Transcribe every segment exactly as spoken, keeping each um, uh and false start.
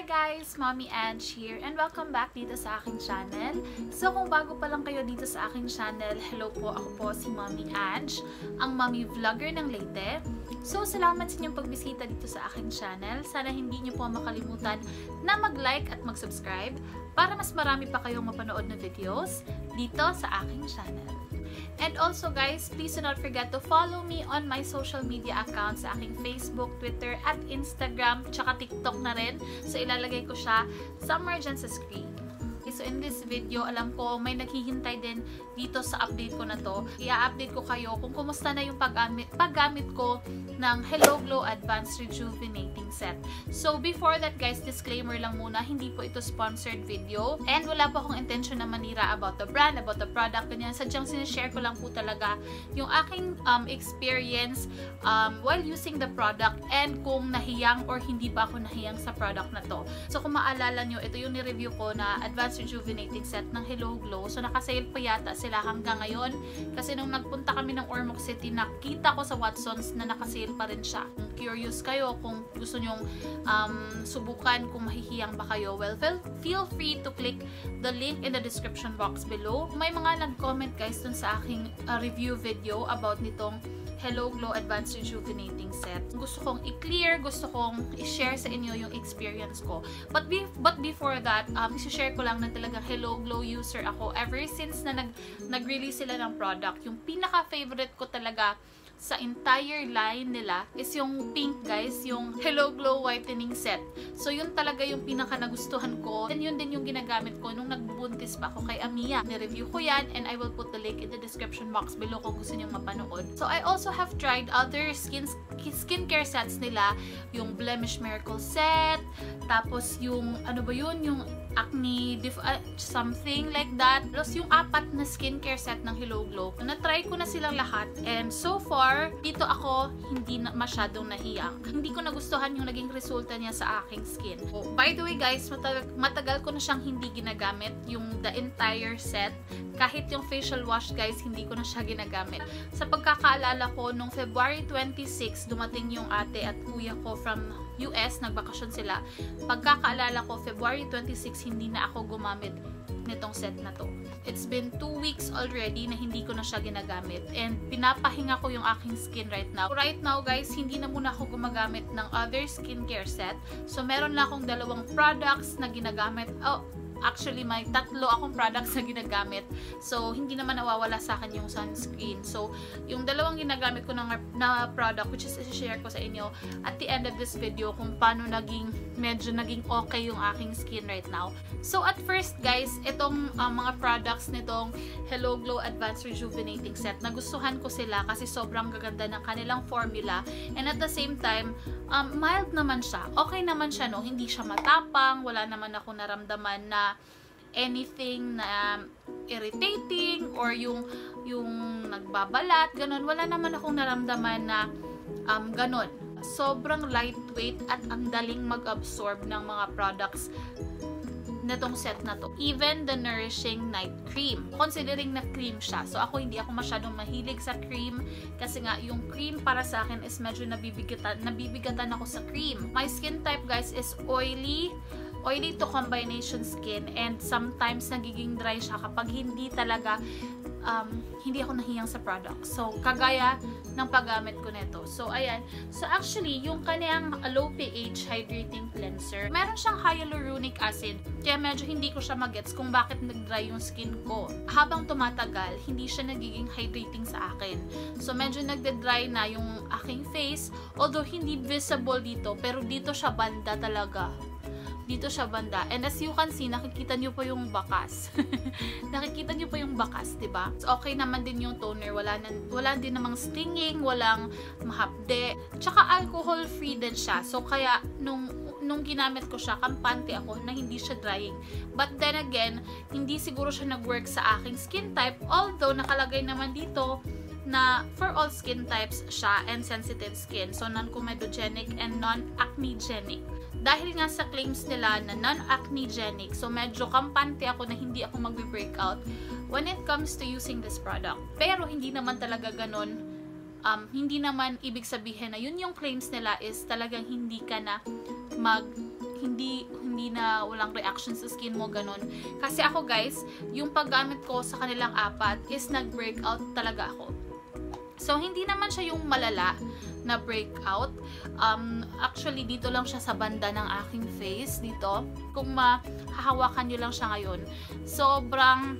guys! Mommy Ange here and welcome back dito sa aking channel. So kung bago pa lang kayo dito sa aking channel, hello po, ako po si Mommy Ange, ang mommy vlogger ng Leyte. So salamat sa inyong pagbisita dito sa aking channel. Sana hindi niyo po makalimutan na mag-like at mag-subscribe para mas marami pa kayong mapanood na videos dito sa aking channel. And also guys, please do not forget to follow me on my social media accounts sa aking Facebook, Twitter, at Instagram, tsaka TikTok na rin. So ilalagay ko siya somewhere dyan sa screen. Okay, so in this video, alam ko may naghihintay din dito sa update ko na to. I-update ko kayo kung kumusta na yung paggamit, paggamit ko ng Hello Glow Advanced Rejuvenating Set. So before that guys, disclaimer lang muna, hindi po ito sponsored video and wala po akong intention na manira about the brand, about the product, ganyan. Sadyang sinishare ko lang po talaga yung aking um, experience um, while using the product and kung nahiyang or hindi ba ako nahiyang sa product na to. So kung maalala nyo, ito yung ni-review ko na Advanced Rejuvenating Set ng Hello Glow. So nakasale pa yata sila hanggang ngayon kasi nung nagpunta kami ng Ormoc City, nakita ko sa Watsons na nakasale pa rin siya. Kung curious kayo, kung gusto nyong um, subukan, kung mahihiyang ba kayo, well, feel free to click the link in the description box below. May mga nag-comment guys dun sa aking uh, review video about nitong Hello Glow Advanced Rejuvenating Set. Gusto kong i-clear, gusto kong i-share sa inyo yung experience ko. But, be but before that, um, i-share ko lang na talagang Hello Glow user ako ever since na nag nag-release sila ng product. Yung pinaka-favorite ko talaga sa entire line nila is yung pink guys, yung Hello Glow Whitening Set. So yun talaga yung pinaka nagustuhan ko. And yun din yung ginagamit ko nung nagbubuntis pa ako kay Amia. Ni-review ko yan and I will put the link in the description box below kung gusto niyong mapanood. So I also have tried other skin skincare sets nila. Yung Blemish Miracle Set, tapos yung ano ba yun, yung acne, dif uh, something like that. Plus yung apat na skincare set ng Hello Glow. Na-try ko na silang lahat and so far, dito ako hindi na masyadong nahiyang. Hindi ko nagustuhan yung naging resulta niya sa aking skin. Oh, by the way guys, matagal, matagal ko na siyang hindi ginagamit yung the entire set. Kahit yung facial wash guys, hindi ko na siya ginagamit. Sa pagkakaalala ko, nung February twenty-six, dumating yung ate at kuya ko from U S, nagbakasyon sila. Pagkakaalala ko, February twenty-six, hindi na ako gumamit nitong set na to. It's been two weeks already na hindi ko na siya ginagamit and pinapahinga ko yung aking skin right now. Right now guys, hindi na muna ako gumagamit ng other skincare set. So meron na akong dalawang products na ginagamit. Oh, actually, may tatlo akong products na ginagamit. So, hindi naman nawawala sa akin yung sunscreen. So, yung dalawang ginagamit ko na, na product, which is i-share ko sa inyo at the end of this video kung paano naging, medyo naging okay yung aking skin right now. So, at first guys, itong uh, mga products nitong Hello Glow Advanced Rejuvenating Set, nagustuhan ko sila kasi sobrang gaganda ng kanilang formula. And at the same time, um, mild naman siya. Okay naman siya, no? Hindi siya matapang. Wala naman ako naramdaman na anything na um, irritating or yung yung nagbabalat, ganun. Wala naman akong naramdaman na um, ganun. Sobrang lightweight at ang daling mag-absorb ng mga products netong set na to. Even the Nourishing Night Cream. Considering na cream siya. So ako hindi ako masyadong mahilig sa cream kasi nga yung cream para sa akin is medyo nabibigatan, nabibigatan ako sa cream. My skin type guys is oily, oily to combination skin and sometimes nagiging dry siya kapag hindi talaga um, hindi ako nahiyang sa product. So, kagaya ng paggamit ko nito. So, ayan. So, actually, yung kanyang low pH hydrating cleanser, meron siyang hyaluronic acid. Kaya medyo hindi ko siya magets kung bakit nag-dry yung skin ko. Habang tumatagal, hindi siya nagiging hydrating sa akin. So, medyo nagde-dry na yung aking face. Although, hindi visible dito, pero dito siya banda talaga. Dito siya banda. And as you can see, nakikita nyo po yung bakas. nakikita nyo po yung bakas, diba? So, okay naman din yung toner. Wala, na, wala din namang stinging, walang mahapde. Tsaka alcohol-free din siya. So, kaya, nung, nung ginamit ko siya, kampante ako na hindi siya drying. But then again, hindi siguro siya nag-work sa aking skin type. Although, nakalagay naman dito na for all skin types siya and sensitive skin. So, non-comedogenic and non-acnegenic. Dahil nga sa claims nila na non-acnegenic, so medyo kampante ako na hindi ako magbe-breakout when it comes to using this product. Pero hindi naman talaga ganun. Um, hindi naman ibig sabihin na yun yung claims nila is talagang hindi ka na mag hindi hindi hindi na walang reaction sa skin mo, ganun. Kasi ako guys, yung paggamit ko sa kanilang apat is nag-breakout talaga ako. So, hindi naman siya yung malala na breakout. Um, actually, dito lang siya sa banda ng aking face, dito. Kung mahahawakan nyo lang siya ngayon, sobrang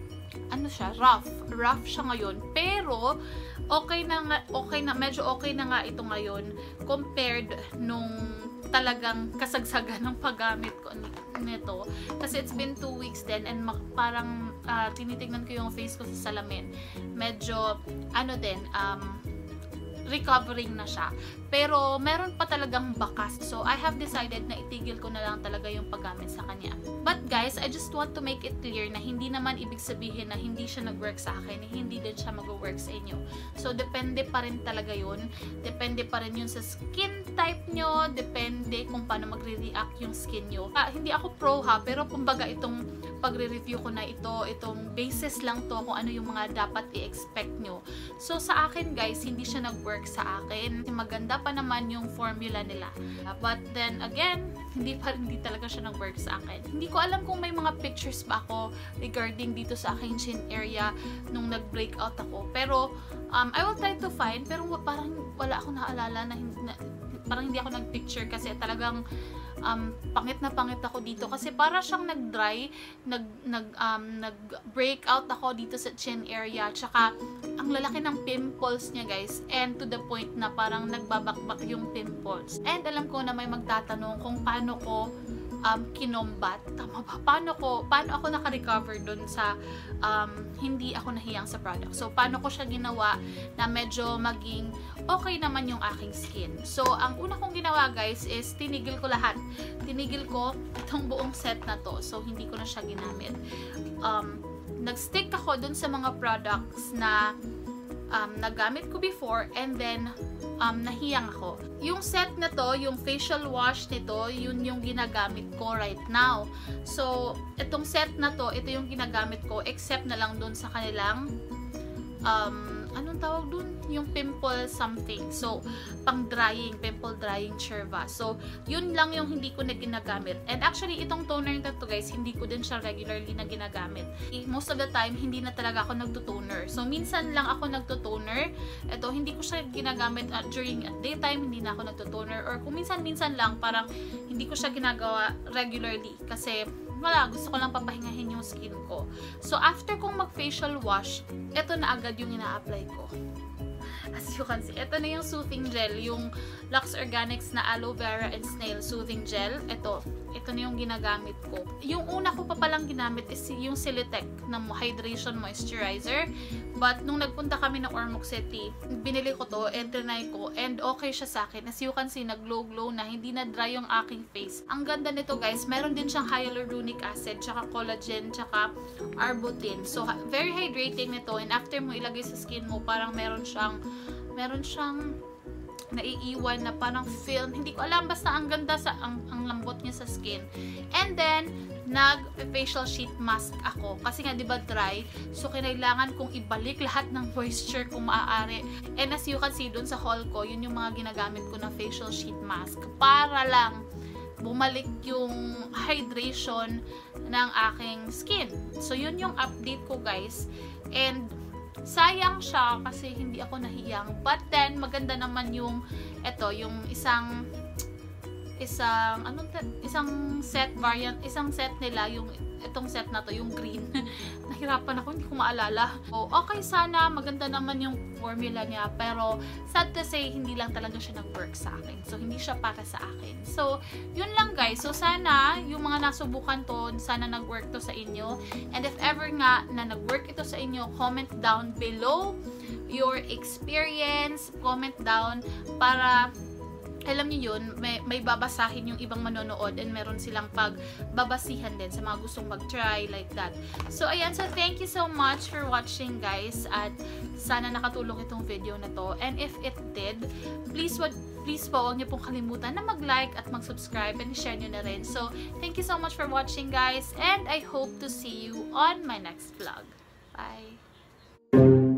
ano siya, rough. Rough siya ngayon. Pero, okay na nga, okay na, medyo okay na nga ito ngayon compared nung talagang kasagsagan ng paggamit ko nito. Kasi it's been two weeks din and parang uh, tinitignan ko yung face ko sa salamin. Medyo, ano din, um, recovering na siya. Pero, meron pa talagang bakas. So, I have decided na itigil ko na lang talaga yung paggamit sa kanya. But guys, I just want to make it clear na hindi naman ibig sabihin na hindi siya nag-work sa akin, hindi din siya mag-work sa inyo. So, depende pa rin talaga yun. Depende pa rin yun sa skin type nyo. Depende kung paano magre-react yung skin nyo. Ah, hindi ako pro ha, pero kumbaga itong pagre-review ko na ito, itong basis lang to kung ano yung mga dapat i-expect nyo. So, sa akin guys, hindi siya nag-work sa akin. Maganda pa naman yung formula nila. But then again, hindi pa rin, hindi talaga siya nag-work sa akin. Hindi ko alam kung may mga pictures pa ako regarding dito sa aking chin area nung nag-breakout ako. Pero, um, I will try to find, pero parang wala akong naalala na, na parang hindi ako nag-picture kasi talagang um, pangit na pangit ako dito kasi para siyang nag-dry, nag, nag, um, nag-breakout ako dito sa chin area, tsaka ang lalaki ng pimples niya guys, and to the point na parang nagbabakbak yung pimples. And alam ko na may magtatanong kung paano ko um, kinombat, tama ba? Paano ko, paano ako naka-recover dun sa um, hindi ako nahiyang sa product. So, paano ko siya ginawa na medyo maging okay naman yung aking skin. So, ang una kong ginawa guys is tinigil ko lahat. Tinigil ko itong buong set na to. So, hindi ko na siya ginamit. Um, nag-stick ako dun sa mga products na um, nagamit ko before and then um, nahiyang ako. Yung set na to, yung facial wash nito, yun yung ginagamit ko right now. So, itong set na to, ito yung ginagamit ko except na lang dun sa kanilang um, anong tawag dun? Yung pimple something. So, pang drying, pimple drying cherva. So, yun lang yung hindi ko na ginagamit. And actually, itong toner na to guys, hindi ko din siya regularly na ginagamit. Most of the time, hindi na talaga ako nagtutoner. So, minsan lang ako nagtutoner. Ito, hindi ko siya ginagamit uh, during daytime, hindi na ako nagtutoner. Or kung minsan-minsan lang, parang hindi ko siya ginagawa regularly. Kasi, wala, gusto ko lang papahingahin yung skin ko. So, after kong mag-facial wash, ito na agad yung ina-apply ko. As you can see, ito na yung soothing gel, yung Lux Organics na aloe vera and snail soothing gel. Ito, ito na yung ginagamit ko. Yung una ko pa palang ginamit is yung Silitec na hydration moisturizer. But nung nagpunta kami ng Ormoc City, binili ko to and trinay ko and okay siya sa akin. As you can see, nag-glow-glow na, hindi na dry yung aking face. Ang ganda nito guys, meron din siyang hyaluronic acid, tsaka collagen, tsaka arbutin. So, very hydrating nito and after mo ilagay sa skin mo, parang meron siyang meron siyang naiiwan na parang film. Hindi ko alam, basta ang ganda sa ang, ang lambot niya sa skin. And then, nag-facial sheet mask ako. Kasi nga, di ba dry? So, kailangan kong ibalik lahat ng moisture kung maaari. And as you can see, dun sa haul ko, yun yung mga ginagamit ko na facial sheet mask. Para lang bumalik yung hydration ng aking skin. So, yun yung update ko, guys. And, sayang siya kasi hindi ako nahiyang. But then, maganda naman yung, eto, yung isang, isang, anong, isang set variant, isang set nila, yung, itong set na to, yung green. Nahirapan ako, hindi ko maalala. So, okay sana, maganda naman yung formula niya, pero sad to say, hindi lang talaga siya nag-work sa akin. So, hindi siya para sa akin. So, yun lang guys. So, sana, yung mga nasubukan to, sana nag-work to sa inyo. And if ever nga na nag-work ito sa inyo, comment down below your experience. Comment down para alam niyo yun, may, may babasahin yung ibang manonood and meron silang pagbabasihan din sa mga gustong mag-try like that. So, ayan. So, thank you so much for watching, guys. At sana nakatulong itong video na to. And if it did, please, what, please po, huwag niyo pong kalimutan na mag-like at mag-subscribe and share niyo na rin. So, thank you so much for watching, guys. And I hope to see you on my next vlog. Bye!